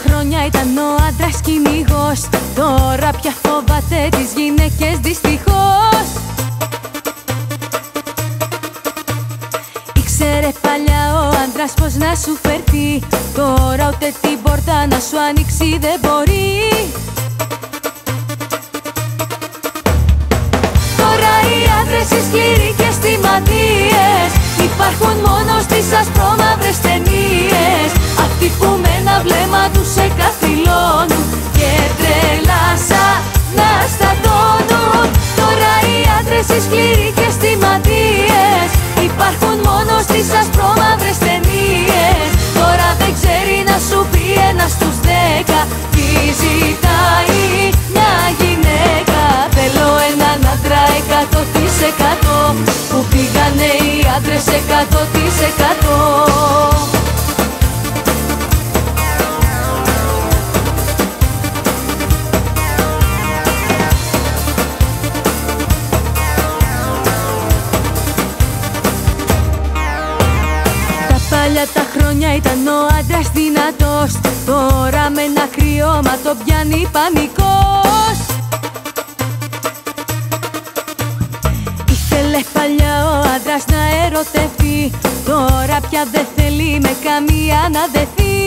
χρόνια ήταν ο άντρας κυνηγός, τώρα πια φοβάται τις γυναίκες δυστυχώς. Ήξερε παλιά ο άντρας πως να σου φερθεί, τώρα ούτε την πόρτα να σου ανοίξει δεν μπορεί. Τώρα οι άντρες οι σκληροί και στιματίες υπάρχουν μόνο στις ασπρόμαυρες ταινίες. Αυτοί που με ένα βλέμμα τους σε καθυλώνουν και τρελά σαν να στατώνουν. Τώρα οι άντρες οι σκληροί και στιματίες υπάρχουν μόνο στις ασπρόμαυρες ταινίες. Τώρα δεν ξέρει να σου πει ένας στους 10 τι ζητάει μια γυναίκα. Θέλω έναν άντρα 100% που πήγανε οι άντρες 100%. Τα χρόνια ήταν ο άντρας δυνατός, τώρα με ένα κρυώμα το πιάνει πανικός. Ήθελε παλιά ο άντρας να ερωτευτεί, τώρα πια δεν θέλει με καμία να δεθεί.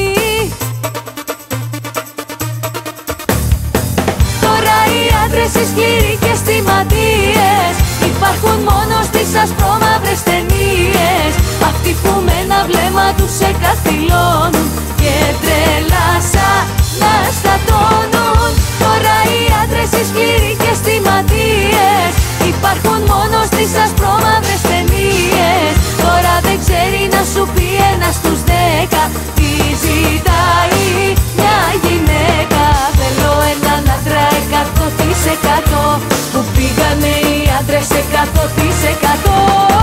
Τώρα οι άντρες οι σκληροί και στιματίες υπάρχουν μόνο στις ασπρόμαυρες ταινίες. Αυτοί που με ένα βλέμμα τους σε καθυλώνουν και τρελά σαν να στατώνουν. Τώρα οι άντρες οι σκληροί και στιματίες υπάρχουν μόνο στις ασπρόμαυρες ταινίες. Τώρα δεν ξέρει να σου πει ένας στους 10 τι ζητάει μια γυναίκα. Θέλω έναν άντρα 100% που πήγανε οι άντρες 100%.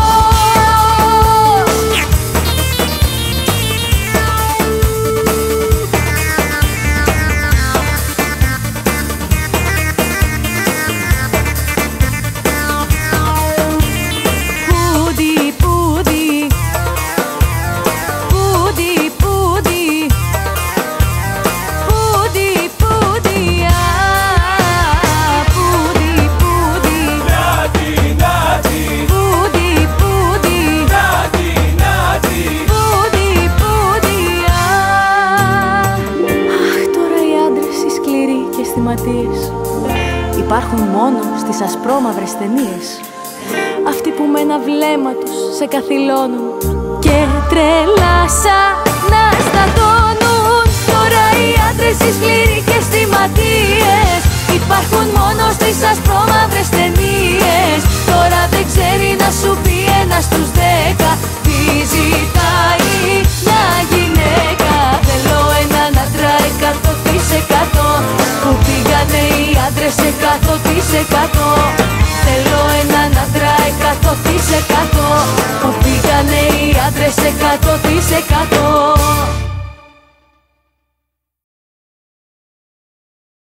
Υπάρχουν μόνο στις ασπρόμαυρες ταινίες. Αυτοί που με ένα βλέμμα τους σε καθυλώνουν και τρελά σαν να στατώνουν. Τώρα οι άντρες οι σκληροί και στιματίες υπάρχουν μόνο στις ασπρόμαυρες ταινίες. Τώρα δεν ξέρει να σου πει ένας στους 10 τι ζητάει μια γυναίκα. Θέλω έναν άντρα 100% που πήγανε οι άντρες 100%.